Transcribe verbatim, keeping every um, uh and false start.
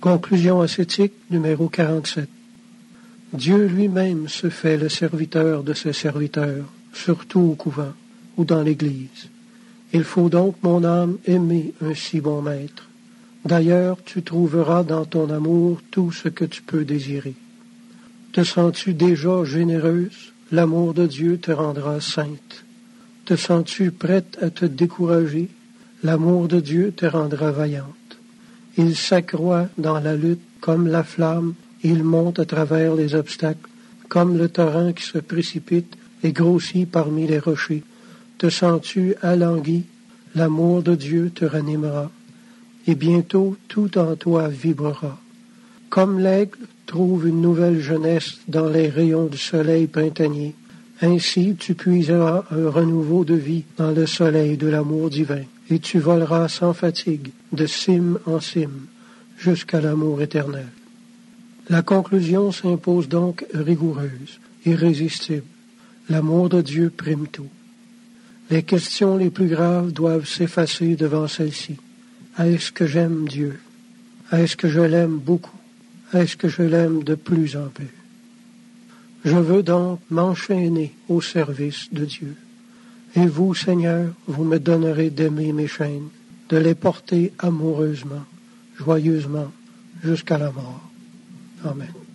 Conclusion ascétique numéro quarante-sept. Dieu lui-même se fait le serviteur de ses serviteurs, surtout au couvent ou dans l'Église. Il faut donc, mon âme, aimer un si bon maître. D'ailleurs, tu trouveras dans ton amour tout ce que tu peux désirer. Te sens-tu déjà généreuse? L'amour de Dieu te rendra sainte. Te sens-tu prête à te décourager? L'amour de Dieu te rendra vaillante. Il s'accroît dans la lutte comme la flamme, il monte à travers les obstacles, comme le torrent qui se précipite et grossit parmi les rochers. Te sens-tu alangui? L'amour de Dieu te ranimera, et bientôt tout en toi vibrera. Comme l'aigle trouve une nouvelle jeunesse dans les rayons du soleil printanier, ainsi tu puiseras un renouveau de vie dans le soleil de l'amour divin, et tu voleras sans fatigue, de cime en cime, jusqu'à l'amour éternel. La conclusion s'impose donc rigoureuse, irrésistible. L'amour de Dieu prime tout. Les questions les plus graves doivent s'effacer devant celle-ci. Est-ce que j'aime Dieu? Est-ce que je l'aime beaucoup? Est-ce que je l'aime de plus en plus? Je veux donc m'enchaîner au service de Dieu. Et vous, Seigneur, vous me donnerez d'aimer mes chaînes, de les porter amoureusement, joyeusement, jusqu'à la mort. Amen.